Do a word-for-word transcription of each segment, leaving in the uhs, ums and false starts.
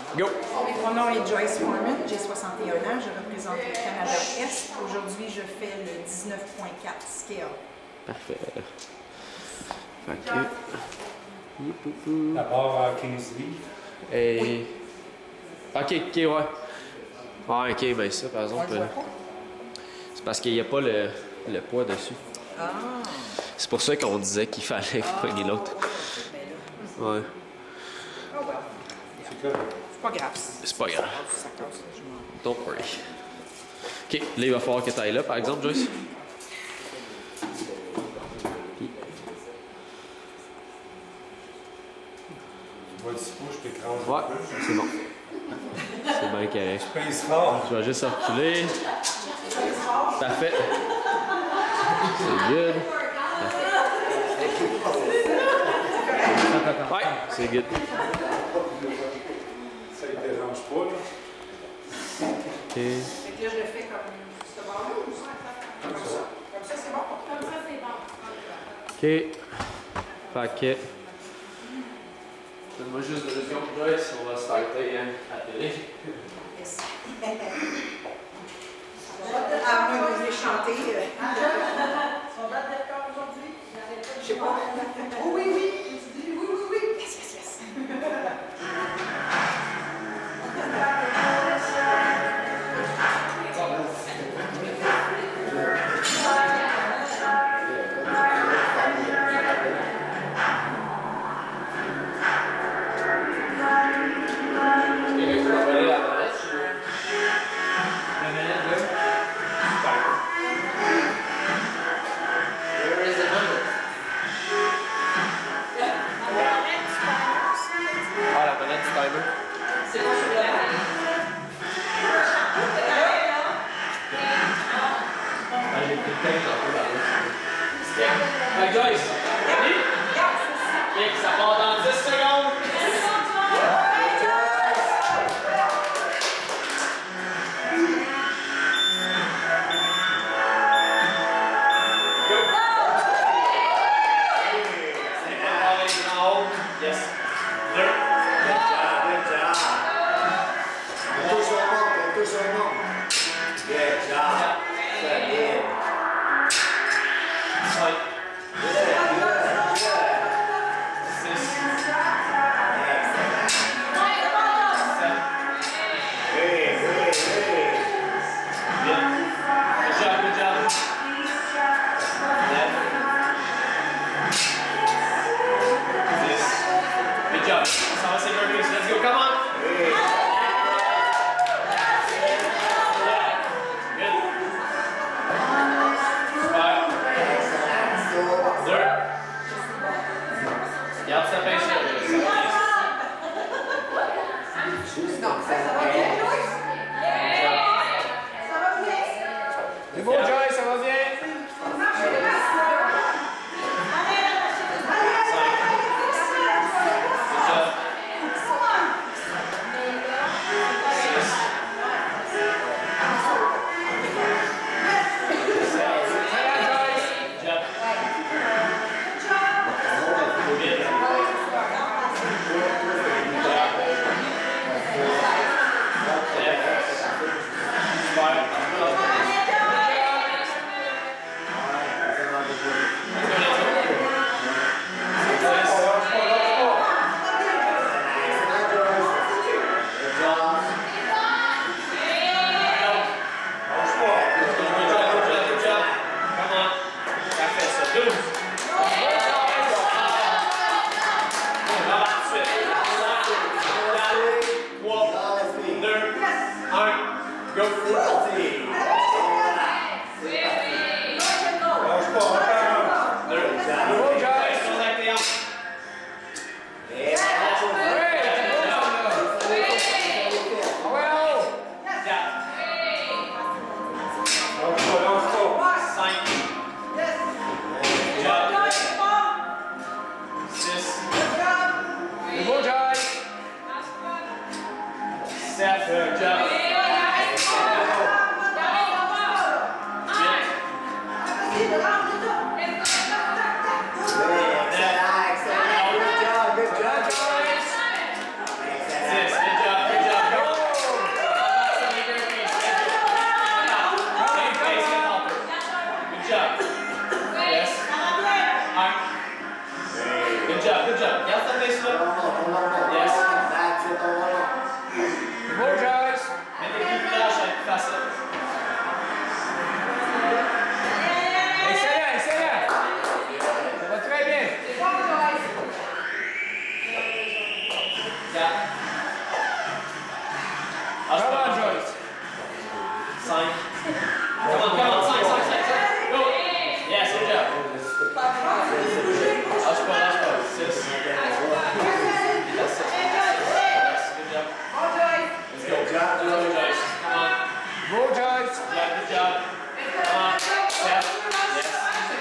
Go! Mon nom est Joyce Foreman, j'ai soixante et un ans, je représente le Canada-Est. Aujourd'hui, je fais le dix-neuf point quatre scale. Parfait. Fait que... D'abord à quinze livres. Et... Oui. Ok, ok, ouais. Ouais, ok, ben ça, par exemple, euh, c'est parce qu'il n'y a pas le, le poids dessus. Ah! C'est pour ça qu'on disait qu'il fallait Ah, pogner l'autre. ben là. Ouais. Oh well. C'est correct. C'est pas grave. C'est pas grave. Ça casse, je m'en... Don't worry. Ok, là, il va falloir que tu ailles là, par exemple, Joyce. Tu vois d'ici, je t'écrase Ouais, un peu. c'est bon. C'est bien correct. Je pince fort. Je vais juste reculer. Parfait. C'est good. Ouais, c'est good. Ça ne dérange pas, là. Ok. Fait que là, je le fais comme ce bord-là ou ça? Comme ça? Comme ça, c'est bon? Comme ça, c'est bon. Ok. Paquet. Donne-moi juste deux secondes, Joyce. On va starter hein, à la télé. Yes. À moins que vous ayez chanté. Son date de record aujourd'hui? Je sais pas. Oh oui, oui. Oui, oui, oui. Yes, yes, yes. Ah, la manette du timer. C'est bon, je vais Ah, j'ai pris le temps un peu dans l'autre. Hey, Joyce, ready? Ok, ça part dans dix secondes. Yes. Deux. Good job. On touche au monde, on touche au monde. Good job. Good. Cinq. Good, good, good. Six. Excellent. Sept. Oui, oui, oui. Huit. Good job, good job. Neuf. Dix. Good job. Ça va, c'est burpees. Let's go, come on. Oui. Yeah. Good. Super. Excellent. Deux. Garde sa pince là. Ça va bien. Non, ça va bien. C'est beau, Joyce, ça va bien? Excellent, excellent. Good job, good job. Good job, good job. Lâche Come pas, on, lâche Joyce. pas. cinq. Come on, come on, cinq, cinq, cinq, cinq. Go. Yes, good job. Lâche pas, lâche pas. six. Yes, good job. Let's go. Good job, Go, Joyce. Come on. Go, Joyce. Yeah, good job. Come on. Step. Yes.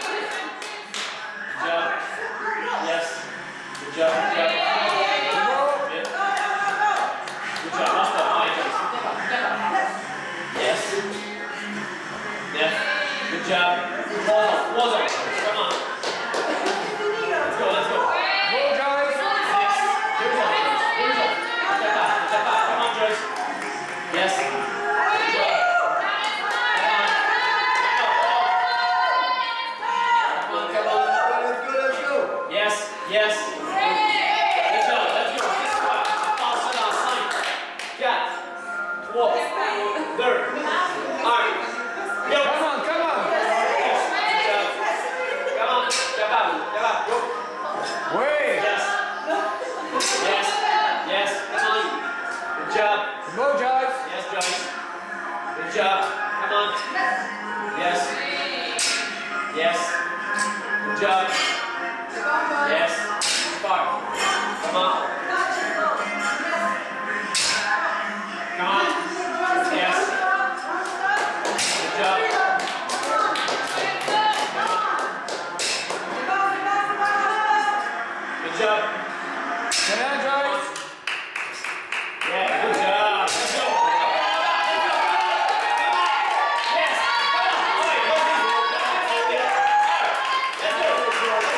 Good job. Yes. Good job, good job. Good. Good job. Lâche pas. Allez, Joyce. Yes. Yeah. Good job. Pause on. Pause on. Come on. Let's go. Let's go. Go, Joyce. Yes. Here's on. Here's on. Step back. Step back. Come on, Joyce. Yes. Good job. Come on. Come on. Come on. let's go, let's go. Yes. Yes. Good job. Let's go. This squat. On passe ça dans cinq, quatre, trois, deux, un. Go. Come on, come on. Yes. Good job. Come on. Capable. Capable. Go. Oui. Yes. Yes. Yes. Come on. Good job. Go, Joyce. Yes, Joyce. Good job. Come on. Yes. Yes. Good job. Yes. Spark. Come on. Come on. Yes. Good job. Good job. Come on, Joyce. Yeah, good job. Let's go. Yes. Come on. All right, go, go, go, go, go. Let's go.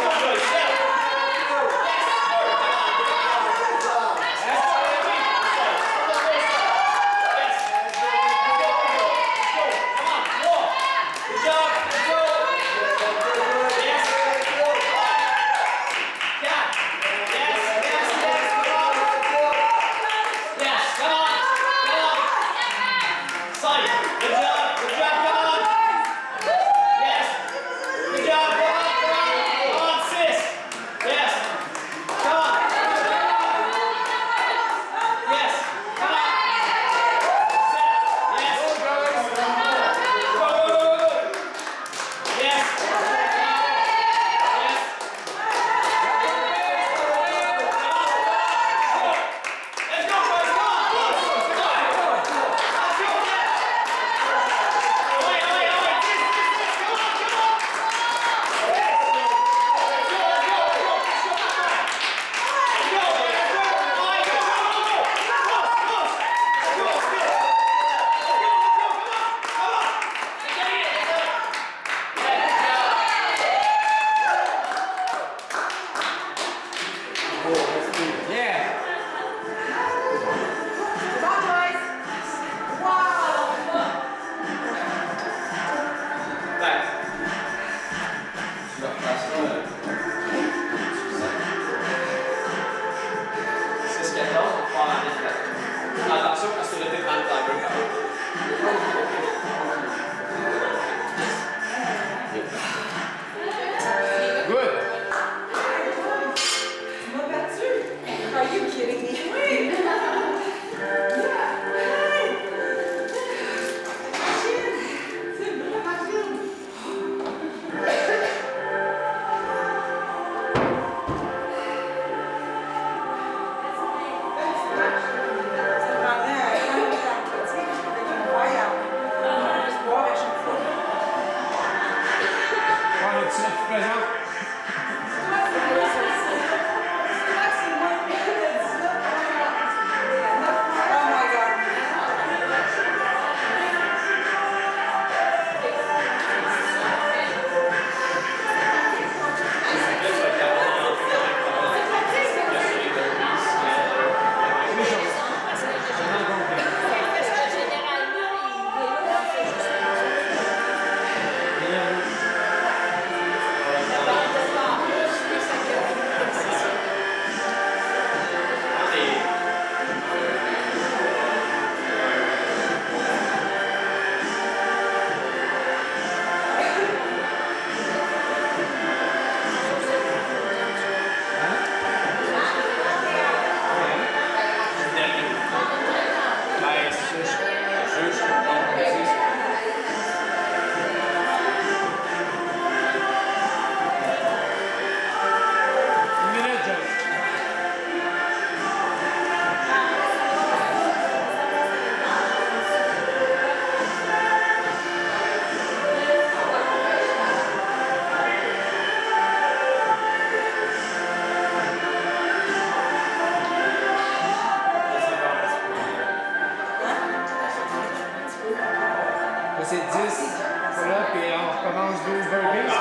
Là, c'est dix. Voilà, puis on recommence douze burpees.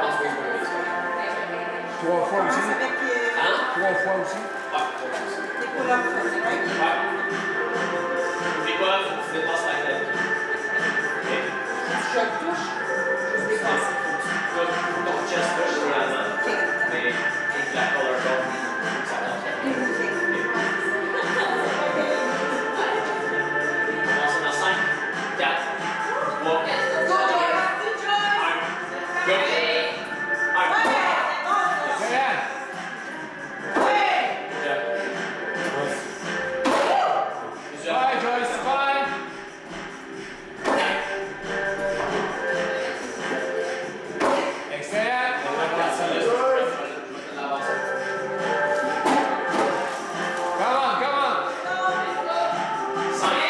Trois fois aussi. Avec euh, Hein? Trois fois aussi. Ouais. les pull-ups, right? Ouais. N'oublie pas, faut que tu dépasses la tête. Ok? Je le touche, je le dépasse. Faut que ton chest touche idéalement. OK. Mais avec la collar bone, ça monte. OK. Commence dans cinq, quatre, trois, Go, Joyce! un. Go! un. Excellent. Bye, Joyce. Bye. Excellent. Come on, come on. cinq,